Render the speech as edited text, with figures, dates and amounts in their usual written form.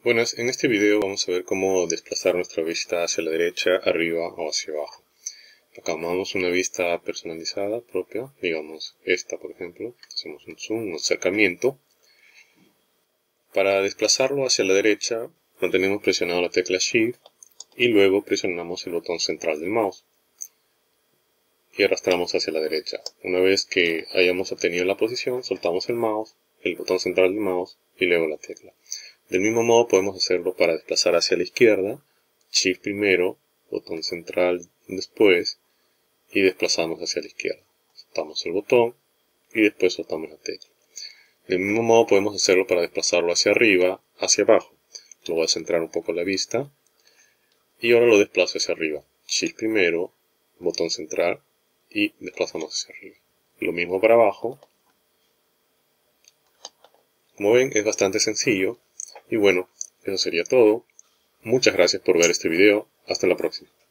Buenas, en este video vamos a ver cómo desplazar nuestra vista hacia la derecha, arriba o hacia abajo. Acá tomamos una vista personalizada propia, digamos esta por ejemplo, hacemos un zoom, un acercamiento. Para desplazarlo hacia la derecha, mantenemos presionado la tecla Shift y luego presionamos el botón central del mouse y arrastramos hacia la derecha. Una vez que hayamos obtenido la posición, soltamos el mouse, el botón central del mouse y luego la tecla. Del mismo modo podemos hacerlo para desplazar hacia la izquierda, Shift primero, botón central después y desplazamos hacia la izquierda. Soltamos el botón y después soltamos la tecla. Del mismo modo podemos hacerlo para desplazarlo hacia arriba, hacia abajo. Lo voy a centrar un poco la vista y ahora lo desplazo hacia arriba. Shift primero, botón central y desplazamos hacia arriba. Lo mismo para abajo. Como ven, es bastante sencillo. Y bueno, eso sería todo. Muchas gracias por ver este video. Hasta la próxima.